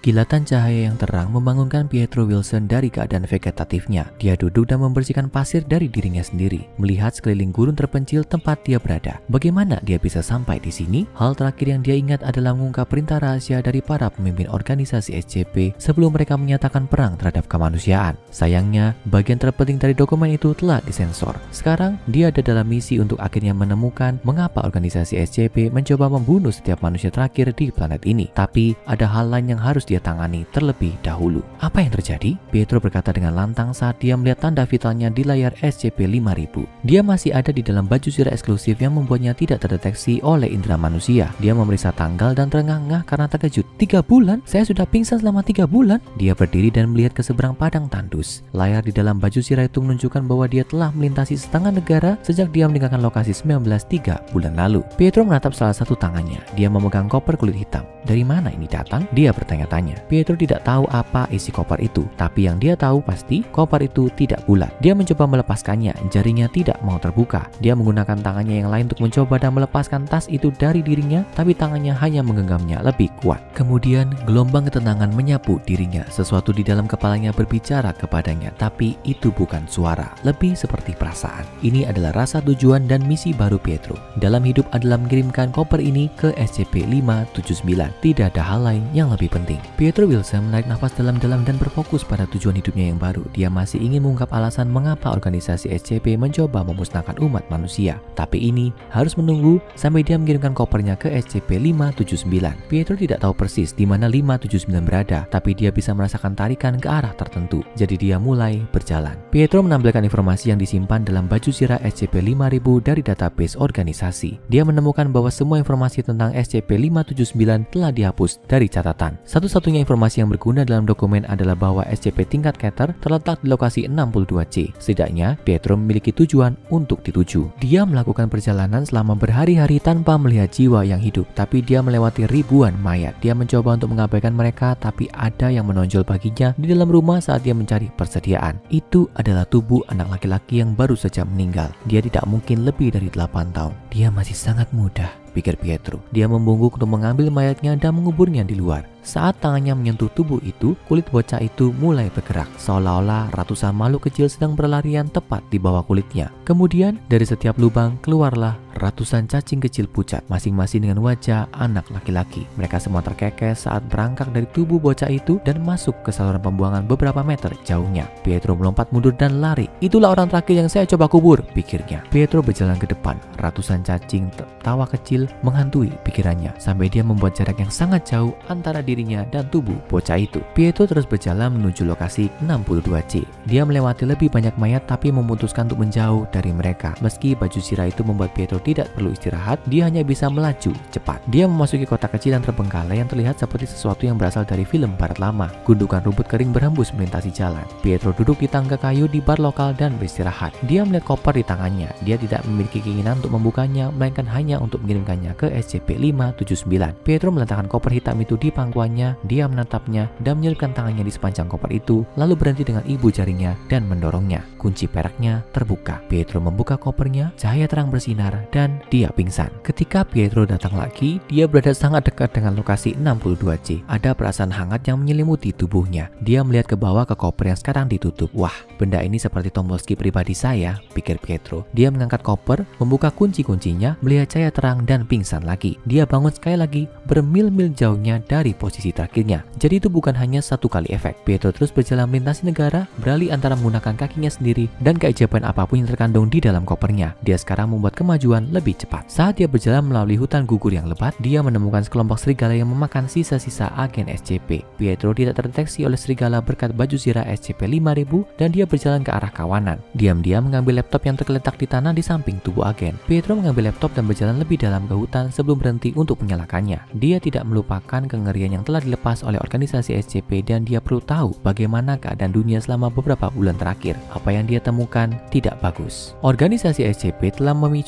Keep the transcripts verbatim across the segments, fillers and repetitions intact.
Kilatan cahaya yang terang membangunkan Pietro Wilson dari keadaan vegetatifnya. Dia duduk dan membersihkan pasir dari dirinya sendiri, melihat sekeliling gurun terpencil tempat dia berada. Bagaimana dia bisa sampai di sini? Hal terakhir yang dia ingat adalah mengungkap perintah rahasia dari para pemimpin organisasi S C P sebelum mereka menyatakan perang terhadap kemanusiaan. Sayangnya, bagian terpenting dari dokumen itu telah disensor. Sekarang, dia ada dalam misi untuk akhirnya menemukan mengapa organisasi S C P mencoba membunuh setiap manusia terakhir di planet ini. Tapi, ada hal lain yang harus dia tangani terlebih dahulu. Apa yang terjadi? Pietro berkata dengan lantang saat dia melihat tanda vitalnya di layar S C P lima ribu. Dia masih ada di dalam baju zirah eksklusif yang membuatnya tidak terdeteksi oleh indera manusia. Dia memeriksa tanggal dan terengah-engah karena terkejut. Tiga bulan? Saya sudah pingsan selama tiga bulan? Dia berdiri dan melihat ke seberang padang tandus. Layar di dalam baju zirah itu menunjukkan bahwa dia telah melintasi setengah negara sejak dia meninggalkan lokasi sembilan belas tiga bulan lalu. Pietro menatap salah satu tangannya. Dia memegang koper kulit hitam. Dari mana ini datang? Dia bertanya-tanya. Pietro tidak tahu apa isi koper itu, tapi yang dia tahu pasti koper itu tidak bulat. Dia mencoba melepaskannya, jarinya tidak mau terbuka. Dia menggunakan tangannya yang lain untuk mencoba dan melepaskan tas itu dari dirinya, tapi tangannya hanya menggenggamnya lebih kuat. Kemudian gelombang ketenangan menyapu dirinya. Sesuatu di dalam kepalanya berbicara kepadanya, tapi itu bukan suara, lebih seperti perasaan. Ini adalah rasa tujuan dan misi baru Pietro dalam hidup adalah mengirimkan koper ini ke S C P lima tujuh sembilan. Tidak ada hal lain yang lebih penting. Pietro Wilson menarik nafas dalam-dalam dan berfokus pada tujuan hidupnya yang baru. Dia masih ingin mengungkap alasan mengapa organisasi S C P mencoba memusnahkan umat manusia. Tapi ini harus menunggu sampai dia mengirimkan kopernya ke S C P lima tujuh sembilan. Pietro tidak tahu persis di mana lima tujuh sembilan berada, tapi dia bisa merasakan tarikan ke arah tertentu. Jadi dia mulai berjalan. Pietro menampilkan informasi yang disimpan dalam baju zirah S C P lima ribu dari database organisasi. Dia menemukan bahwa semua informasi tentang S C P lima tujuh sembilan telah dihapus dari catatan. Satu-satunya informasi yang berguna dalam dokumen adalah bahwa S C P tingkat Keter terletak di lokasi enam puluh dua C. Setidaknya, Pietro memiliki tujuan untuk dituju. Dia melakukan perjalanan selama berhari-hari tanpa melihat jiwa yang hidup, tapi dia melewati ribuan mayat. Dia mencoba untuk mengabaikan mereka, tapi ada yang menonjol baginya di dalam rumah saat dia mencari persediaan. Itu adalah tubuh anak laki-laki yang baru saja meninggal. Dia tidak mungkin lebih dari delapan tahun. Dia masih sangat muda, pikir Pietro. Dia membungkuk untuk mengambil mayatnya dan menguburnya di luar. Saat tangannya menyentuh tubuh itu, kulit bocah itu mulai bergerak, seolah-olah ratusan makhluk kecil sedang berlarian tepat di bawah kulitnya. Kemudian, dari setiap lubang keluarlah ratusan cacing kecil pucat, masing-masing dengan wajah anak laki-laki. Mereka semua terkekes saat berangkat dari tubuh bocah itu dan masuk ke saluran pembuangan beberapa meter jauhnya. Pietro melompat mundur dan lari. Itulah orang terakhir yang saya coba kubur, pikirnya. Pietro berjalan ke depan. Ratusan cacing tertawa kecil menghantui pikirannya, sampai dia membuat jarak yang sangat jauh antara dirinya dan tubuh bocah itu. Pietro terus berjalan menuju lokasi enam puluh dua C. Dia melewati lebih banyak mayat tapi memutuskan untuk menjauh dari mereka. Meski baju zirah itu membuat Pietro tidak perlu istirahat, dia hanya bisa melaju cepat. Dia memasuki kota kecil yang terbengkalai yang terlihat seperti sesuatu yang berasal dari film barat lama. Gundukan rumput kering berhembus melintasi jalan. Pietro duduk di tangga kayu di bar lokal dan beristirahat. Dia melihat koper di tangannya. Dia tidak memiliki keinginan untuk membukanya, melainkan hanya untuk mengirimkannya ke S C P lima tujuh sembilan. Pietro meletakkan koper hitam itu di pangkuannya. Dia menatapnya dan menyelipkan tangannya di sepanjang koper itu, lalu berhenti dengan ibu jarinya dan mendorongnya. Kunci peraknya terbuka. Pietro membuka kopernya, cahaya terang bersinar, dan dia pingsan. Ketika Pietro datang lagi, dia berada sangat dekat dengan lokasi enam puluh dua C. Ada perasaan hangat yang menyelimuti tubuhnya. Dia melihat ke bawah ke koper yang sekarang ditutup. Wah, benda ini seperti tombol skip pribadi saya, pikir Pietro. Dia mengangkat koper, membuka kunci-kuncinya, melihat cahaya terang dan pingsan lagi. Dia bangun sekali lagi, bermil-mil jauhnya dari posisi terakhirnya. Jadi itu bukan hanya satu kali efek. Pietro terus berjalan melintasi negara, beralih antara menggunakan kakinya sendiri dan keajaiban apapun yang terkandung di dalam kopernya. Dia sekarang membuat kemajuan lebih cepat. Saat dia berjalan melalui hutan gugur yang lebat, dia menemukan sekelompok serigala yang memakan sisa-sisa agen S C P. Pietro tidak terdeteksi oleh serigala berkat baju zirah S C P lima ribu dan dia berjalan ke arah kawanan. Diam-diam mengambil laptop yang tergeletak di tanah di samping tubuh agen. Pietro mengambil laptop dan berjalan lebih dalam ke hutan sebelum berhenti untuk menyalakannya. Dia tidak melupakan kengerian yang telah dilepas oleh organisasi S C P dan dia perlu tahu bagaimana keadaan dunia selama beberapa bulan terakhir. Apa yang dia temukan tidak bagus. Organisasi S C P telah memicu letusan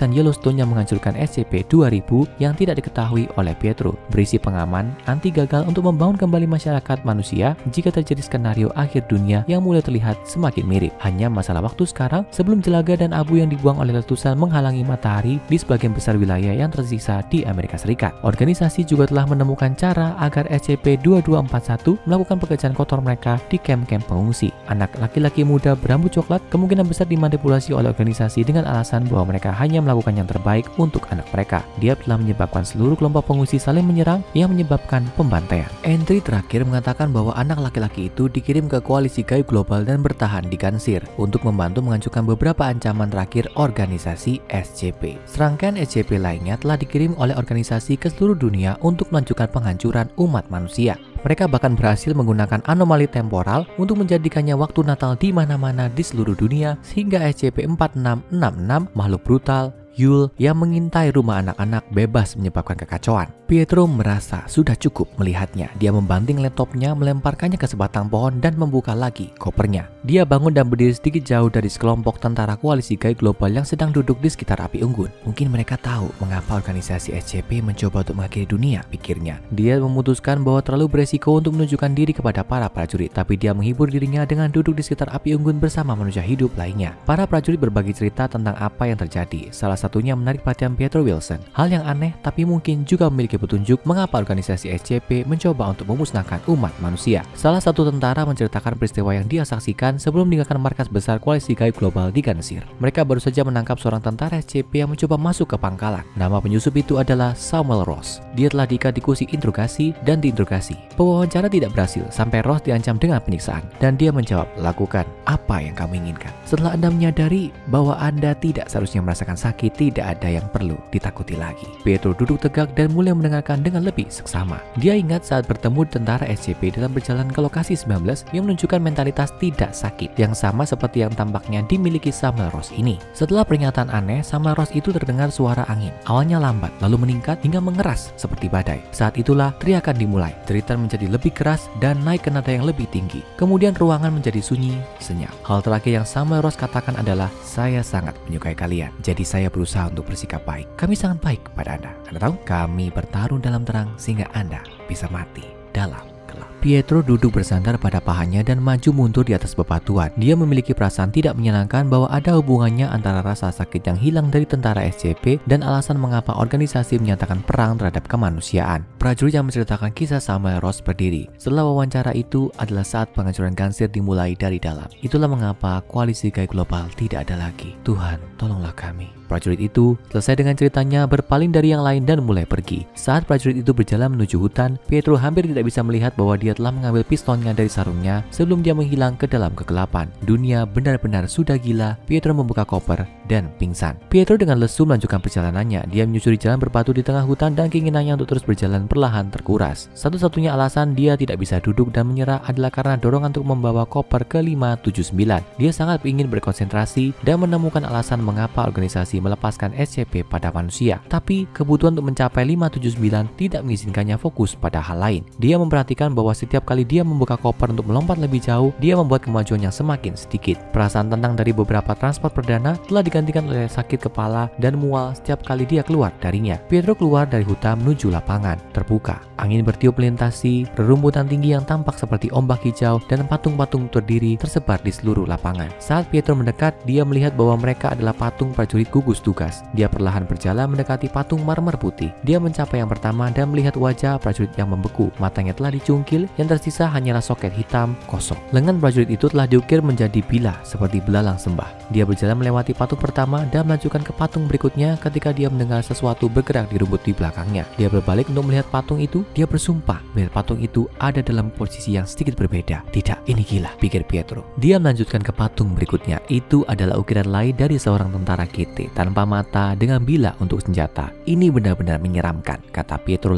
kawasan Yellowstone yang menghancurkan S C P dua ribu yang tidak diketahui oleh Pietro, berisi pengaman anti gagal untuk membangun kembali masyarakat manusia jika terjadi skenario akhir dunia yang mulai terlihat semakin mirip. Hanya masalah waktu sekarang sebelum jelaga dan abu yang dibuang oleh letusan menghalangi matahari di sebagian besar wilayah yang tersisa di Amerika Serikat. Organisasi juga telah menemukan cara agar S C P dua dua empat satu melakukan pekerjaan kotor mereka di kamp-kamp pengungsi. Anak laki-laki muda berambut coklat kemungkinan besar dimanipulasi oleh organisasi dengan alasan bahwa mereka hanya melakukan yang terbaik untuk anak mereka. Dia telah menyebabkan seluruh kelompok pengungsi saling menyerang yang menyebabkan pembantaian. Entry terakhir mengatakan bahwa anak laki-laki itu dikirim ke koalisi gaib global dan bertahan di Gansir untuk membantu menghancurkan beberapa ancaman terakhir organisasi S C P. Serangkaian S C P lainnya telah dikirim oleh organisasi ke seluruh dunia untuk melanjutkan penghancuran umat manusia. Mereka bahkan berhasil menggunakan anomali temporal untuk menjadikannya waktu Natal di mana-mana di seluruh dunia, sehingga S C P empat enam enam enam, makhluk brutal Yule yang mengintai rumah anak-anak bebas menyebabkan kekacauan. Pietro merasa sudah cukup melihatnya. Dia membanting laptopnya, melemparkannya ke sebatang pohon dan membuka lagi kopernya. Dia bangun dan berdiri sedikit jauh dari sekelompok tentara koalisi gaib global yang sedang duduk di sekitar api unggun. Mungkin mereka tahu mengapa organisasi S C P mencoba untuk mengakhiri dunia, pikirnya. Dia memutuskan bahwa terlalu beresiko untuk menunjukkan diri kepada para prajurit, tapi dia menghibur dirinya dengan duduk di sekitar api unggun bersama manusia hidup lainnya. Para prajurit berbagi cerita tentang apa yang terjadi. Salah satunya menarik perhatian Pietro Wilson. Hal yang aneh tapi mungkin juga memiliki petunjuk mengapa organisasi S C P mencoba untuk memusnahkan umat manusia. Salah satu tentara menceritakan peristiwa yang dia saksikan sebelum meninggalkan markas besar koalisi gaib global di Gansir. Mereka baru saja menangkap seorang tentara S C P yang mencoba masuk ke pangkalan. Nama penyusup itu adalah Samuel Ross. Dia telah diikat di kursi interogasi dan diinterogasi. Pewawancara tidak berhasil sampai Ross diancam dengan penyiksaan dan dia menjawab, "Lakukan apa yang kamu inginkan." Setelah Anda menyadari bahwa Anda tidak seharusnya merasakan sakit, tidak ada yang perlu ditakuti lagi. Pietro duduk tegak dan mulai mendengarkan dengan lebih seksama. Dia ingat saat bertemu tentara S C P dalam berjalan ke lokasi sembilan belas yang menunjukkan mentalitas tidak sakit, yang sama seperti yang tampaknya dimiliki Samuel Ross ini. Setelah peringatan aneh, Samuel Ross itu terdengar suara angin. Awalnya lambat, lalu meningkat hingga mengeras seperti badai. Saat itulah teriakan dimulai. Jeritan menjadi lebih keras dan naik ke nada yang lebih tinggi. Kemudian ruangan menjadi sunyi, senyap. Hal terakhir yang Samuel Ross katakan adalah, "Saya sangat menyukai kalian, jadi saya berusaha untuk bersikap baik. Kami sangat baik kepada Anda. Anda tahu, kami bertarung dalam terang sehingga Anda bisa mati dalam gelap." Pietro duduk bersandar pada pahanya dan maju mundur di atas bebatuan. Dia memiliki perasaan tidak menyenangkan bahwa ada hubungannya antara rasa sakit yang hilang dari tentara S C P dan alasan mengapa organisasi menyatakan perang terhadap kemanusiaan. Prajurit yang menceritakan kisah Samuel Ross berdiri. Setelah wawancara itu adalah saat penghancuran Gansir dimulai dari dalam. Itulah mengapa koalisi gaib global tidak ada lagi. Tuhan, tolonglah kami. Prajurit itu selesai dengan ceritanya, berpaling dari yang lain dan mulai pergi. Saat prajurit itu berjalan menuju hutan, Pietro hampir tidak bisa melihat bahwa dia telah mengambil pistonnya dari sarungnya sebelum dia menghilang ke dalam kegelapan. Dunia benar-benar sudah gila. Pietro membuka koper dan pingsan. Pietro dengan lesu melanjutkan perjalanannya. Dia menyusuri jalan berbatu di tengah hutan dan keinginannya untuk terus berjalan perlahan terkuras. Satu-satunya alasan dia tidak bisa duduk dan menyerah adalah karena dorongan untuk membawa koper ke lima tujuh sembilan. Dia sangat ingin berkonsentrasi dan menemukan alasan mengapa organisasi melepaskan S C P pada manusia. Tapi kebutuhan untuk mencapai lima tujuh sembilan tidak mengizinkannya fokus pada hal lain. Dia memperhatikan bahwa setiap kali dia membuka koper untuk melompat lebih jauh, dia membuat kemajuan yang semakin sedikit. Perasaan tenang dari beberapa transport perdana telah digantikan oleh sakit kepala dan mual setiap kali dia keluar darinya. Pietro keluar dari hutan menuju lapangan terbuka. Angin bertiup melintasi rerumputan tinggi yang tampak seperti ombak hijau dan patung-patung terdiri tersebar di seluruh lapangan. Saat Pietro mendekat, dia melihat bahwa mereka adalah patung prajurit gugus tugas. Dia perlahan berjalan mendekati patung marmer putih. Dia mencapai yang pertama dan melihat wajah prajurit yang membeku. Matanya telah dicungkil, yang tersisa hanyalah soket hitam kosong. Lengan prajurit itu telah diukir menjadi bilah seperti belalang sembah. Dia berjalan melewati patung pertama dan melanjutkan ke patung berikutnya ketika dia mendengar sesuatu bergerak di rumput di belakangnya. Dia berbalik untuk melihat patung itu. Dia bersumpah melihat patung itu ada dalam posisi yang sedikit berbeda. Tidak, ini gila, pikir Pietro. Dia melanjutkan ke patung berikutnya. Itu adalah ukiran lain dari seorang tentara G T tanpa mata dengan bilah untuk senjata. Ini benar-benar menyeramkan, kata Pietro lantang.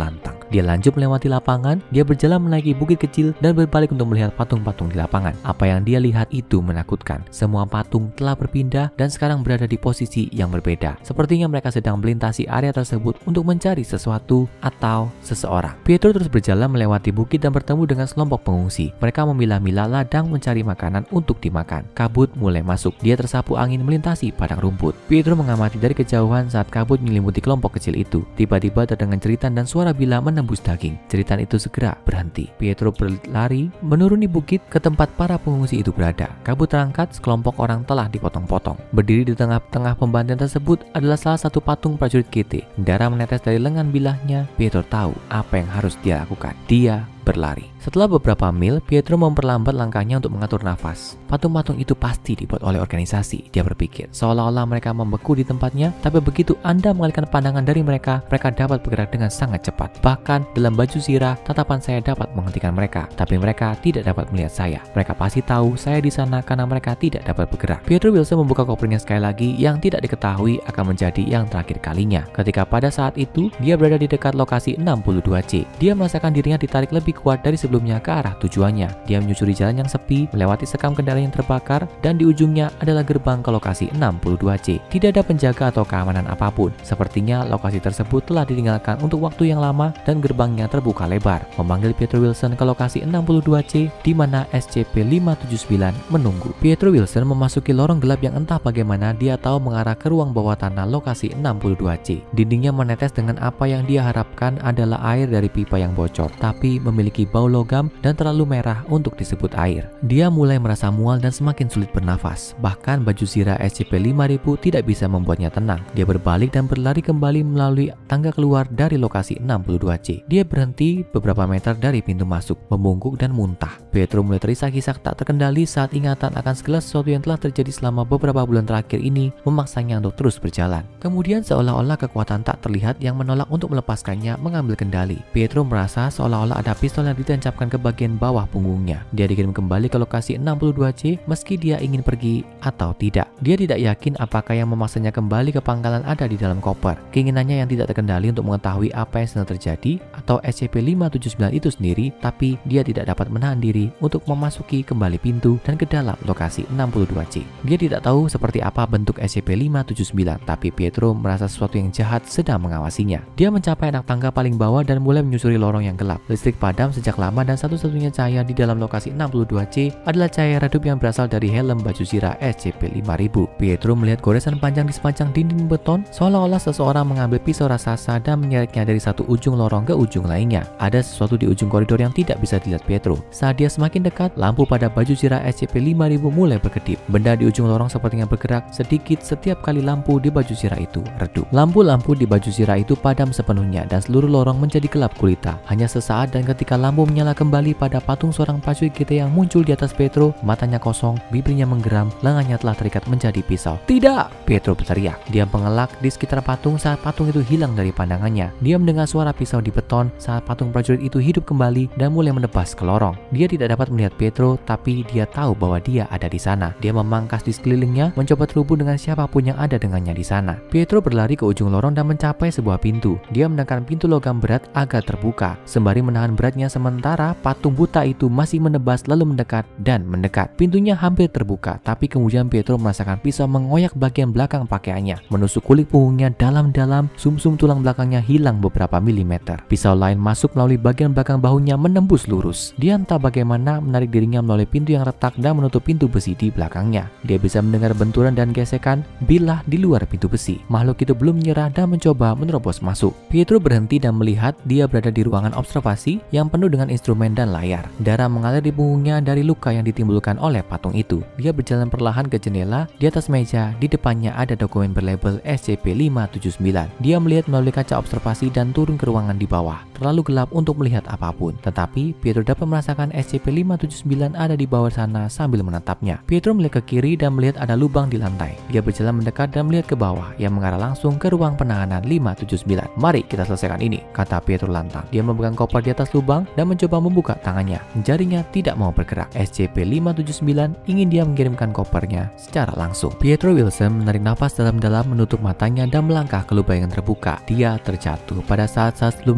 Dia lanjut melewati lapangan, dia berjalan menaiki bukit kecil dan berbalik untuk melihat patung-patung di lapangan. Apa yang dia lihat itu menakutkan. Semua patung telah berpindah dan sekarang berada di posisi yang berbeda. Sepertinya mereka sedang melintasi area tersebut untuk mencari sesuatu atau seseorang. Pietro terus berjalan melewati bukit dan bertemu dengan sekelompok pengungsi. Mereka memilah-milah ladang mencari makanan untuk dimakan. Kabut mulai masuk. Dia tersapu angin melintasi padang rumput. Pietro mengamati dari kejauhan saat kabut menyelimuti kelompok kecil itu. Tiba-tiba terdengar jeritan dan suara bila menembus daging. Jeritan itu segera berhenti. Pietro berlari menuruni bukit ke tempat para pengungsi itu berada. Kabut terangkat, sekelompok orang telah dipotong-potong. Berdiri di tengah-tengah pembantaian tersebut adalah salah satu patung prajurit G T. Darah menetes dari lengan bilahnya. Pietro tahu apa yang harus dia lakukan. Dia berlari. Setelah beberapa mil, Pietro memperlambat langkahnya untuk mengatur nafas. Patung-patung itu pasti dibuat oleh organisasi, dia berpikir. Seolah-olah mereka membeku di tempatnya, tapi begitu Anda mengalihkan pandangan dari mereka, mereka dapat bergerak dengan sangat cepat. Bahkan dalam baju zirah, tatapan saya dapat menghentikan mereka, tapi mereka tidak dapat melihat saya. Mereka pasti tahu saya di sana karena mereka tidak dapat bergerak. Pietro Wilson membuka kopernya sekali lagi yang tidak diketahui akan menjadi yang terakhir kalinya. Ketika pada saat itu, dia berada di dekat lokasi enam puluh dua C. Dia merasakan dirinya ditarik lebih kuat dari sebelumnya ke arah tujuannya. Dia menyusuri jalan yang sepi, melewati sekam kendaraan yang terbakar, dan di ujungnya adalah gerbang ke lokasi enam puluh dua C. Tidak ada penjaga atau keamanan apapun. Sepertinya lokasi tersebut telah ditinggalkan untuk waktu yang lama dan gerbangnya terbuka lebar, memanggil Pietro Wilson ke lokasi enam puluh dua C di mana S C P lima tujuh sembilan menunggu. Pietro Wilson memasuki lorong gelap yang entah bagaimana dia tahu mengarah ke ruang bawah tanah lokasi enam puluh dua C. Dindingnya menetes dengan apa yang dia harapkan adalah air dari pipa yang bocor, tapi memiliki bau logam dan terlalu merah untuk disebut air. Dia mulai merasa mual dan semakin sulit bernafas. Bahkan baju zirah S C P lima ribu tidak bisa membuatnya tenang. Dia berbalik dan berlari kembali melalui tangga keluar dari lokasi enam puluh dua C. Dia berhenti beberapa meter dari pintu masuk, membungkuk dan muntah. Pietro mulai terisak-isak tak terkendali saat ingatan akan segala sesuatu yang telah terjadi selama beberapa bulan terakhir ini memaksanya untuk terus berjalan. Kemudian seolah-olah kekuatan tak terlihat yang menolak untuk melepaskannya mengambil kendali. Pietro merasa seolah-olah ada pistol yang ditancapkan ke bagian bawah punggungnya. Dia dikirim kembali ke lokasi enam puluh dua C meski dia ingin pergi atau tidak. Dia tidak yakin apakah yang memaksanya kembali ke pangkalan ada di dalam koper. Keinginannya yang tidak terkendali untuk mengetahui apa yang sedang terjadi atau S C P lima tujuh sembilan itu sendiri, tapi dia tidak dapat menahan diri untuk memasuki kembali pintu dan ke dalam lokasi enam puluh dua C. Dia tidak tahu seperti apa bentuk S C P lima tujuh sembilan, tapi Pietro merasa sesuatu yang jahat sedang mengawasinya. Dia mencapai anak tangga paling bawah dan mulai menyusuri lorong yang gelap. Listrik padam sejak lama dan satu-satunya cahaya di dalam lokasi enam puluh dua C adalah cahaya redup yang berasal dari helm baju zirah S C P lima ribu. Pietro melihat goresan panjang di sepanjang dinding beton, seolah-olah seseorang mengambil pisau raksasa dan menyeretnya dari satu ujung lorong ke ujung lainnya. Ada sesuatu di ujung koridor yang tidak bisa dilihat Pietro. Saat dia semakin dekat, lampu pada baju zirah S C P lima ribu mulai berkedip. Benda di ujung lorong sepertinya bergerak sedikit setiap kali lampu di baju zirah itu redup. Lampu-lampu di baju zirah itu padam sepenuhnya dan seluruh lorong menjadi gelap gulita. Hanya sesaat dan ketika lampu menyala kembali pada patung seorang prajurit G T yang muncul di atas Pietro, matanya kosong, bibirnya menggeram, lengannya telah terikat menjadi pisau. Tidak! Pietro berteriak. Dia mengelak di sekitar patung saat patung itu hilang dari pandangannya. Dia mendengar suara pisau di beton saat patung prajurit itu hidup kembali dan mulai menebas ke lorong. Dia tidak dapat melihat Pietro, tapi dia tahu bahwa dia ada di sana. Dia memangkas di sekelilingnya, mencoba terhubung dengan siapapun yang ada dengannya di sana. Pietro berlari ke ujung lorong dan mencapai sebuah pintu. Dia menekan pintu logam berat agar terbuka. Sembari menahan beratnya sementara patung buta itu masih menebas lalu mendekat dan mendekat. Pintunya hampir terbuka, tapi kemudian Pietro merasakan pisau mengoyak bagian belakang pakaiannya, menusuk kulit punggungnya dalam-dalam, sumsum tulang belakangnya hilang beberapa milimeter. Pisau lain masuk melalui bagian belakang bahunya menembus lurus. Dia entah bagaimana menarik dirinya melalui pintu yang retak dan menutup pintu besi di belakangnya. Dia bisa mendengar benturan dan gesekan bilah di luar pintu besi. Makhluk itu belum menyerah dan mencoba menerobos masuk. Pietro berhenti dan melihat dia berada di ruangan observasi yang penuh dengan instrumen dan layar. Darah mengalir di punggungnya dari luka yang ditimbulkan oleh patung itu. Dia berjalan perlahan ke jendela. Di atas meja, di depannya ada dokumen berlabel S C P lima tujuh sembilan. Dia melihat melalui kaca observasi dan turun ke ruangan di bawah. Terlalu gelap untuk melihat apapun. Tetapi Pietro dapat merasakan S C P lima tujuh sembilan ada di bawah sana sambil menatapnya. Pietro melihat ke kiri dan melihat ada lubang di lantai. Dia berjalan mendekat dan melihat ke bawah yang mengarah langsung ke ruang penahanan lima tujuh sembilan. Mari kita selesaikan ini, kata Pietro lantang. Dia memegang koper di atas lubang dan mencoba membuka tangannya. Jarinya tidak mau bergerak. S C P lima tujuh sembilan ingin dia mengirimkan kopernya secara langsung. Pietro Wilson menarik nafas dalam-dalam, menutup matanya dan melangkah ke lubang yang terbuka. Dia terjatuh. Pada saat-saat sebelum dia mendarat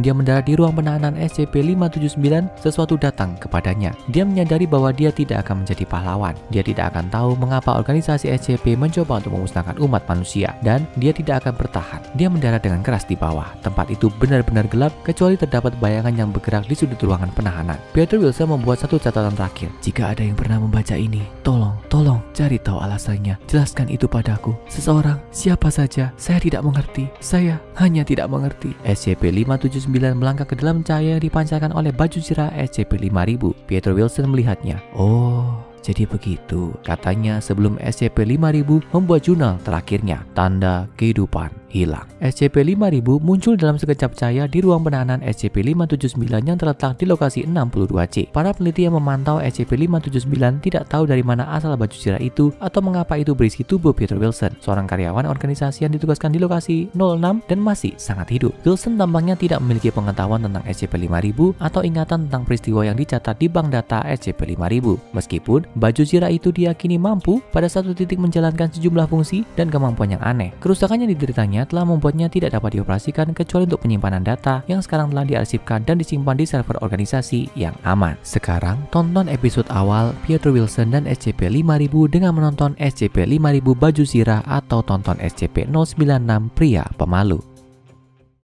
di ruang penahanan S C P lima tujuh sembilan, sesuatu datang kepadanya. Dia menyadari bahwa dia tidak akan menjadi pahlawan. Dia tidak akan tahu mengapa organisasi S C P mencoba untuk memusnahkan umat manusia, dan dia tidak akan bertahan. Dia mendarat dengan keras di bawah. Tempat itu benar-benar gelap, kecuali terdapat bayangan yang bergerak di sudut ruangan penahanan. Pietro Wilson membuat satu catatan terakhir. Jika ada yang pernah membaca ini, tolong, tolong, cari tahu alasannya. Jelaskan itu padaku. Seseorang, siapa saja, saya tidak mengerti. Saya hanya tidak mengerti. S C P lima tujuh sembilan melangkah ke dalam cahaya yang dipancarkan oleh baju zirah S C P lima ribu. Pietro Wilson melihatnya. Oh, jadi begitu, katanya sebelum S C P lima ribu membuat jurnal terakhirnya, Tanda Kehidupan Hilang. S C P lima ribu muncul dalam sekejap cahaya di ruang penahanan S C P lima tujuh sembilan yang terletak di lokasi enam puluh dua C. Para peneliti yang memantau S C P lima tujuh sembilan tidak tahu dari mana asal baju zirah itu atau mengapa itu berisi tubuh Pietro Wilson, seorang karyawan organisasi yang ditugaskan di lokasi nol enam dan masih sangat hidup. Wilson tampaknya tidak memiliki pengetahuan tentang S C P lima ribu atau ingatan tentang peristiwa yang dicatat di bank data S C P lima ribu. Meskipun baju zirah itu diyakini mampu pada satu titik menjalankan sejumlah fungsi dan kemampuan yang aneh, kerusakan yang dideritanya telah membuatnya tidak dapat dioperasikan kecuali untuk penyimpanan data yang sekarang telah diarsipkan dan disimpan di server organisasi yang aman. Sekarang, tonton episode awal Pietro Wilson dan S C P lima ribu dengan menonton S C P lima ribu Baju Zirah atau tonton S C P nol sembilan enam Pria Pemalu.